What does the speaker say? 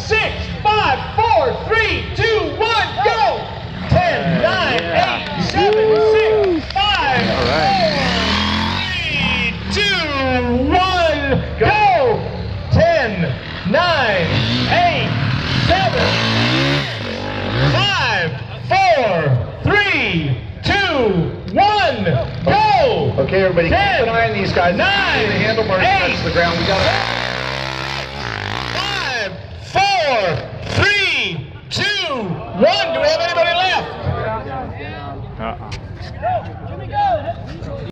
6, 5, 4, 3, 2, 1, go! 10, 9, 8, 7, 6, 5, 4, 3, 2, 1, go! 10, 9, 8, 7, 5, 4, 3, 2, 1, go! Okay, everybody, keep 10, an eye on these guys. 9, The handlebar touches the ground. We got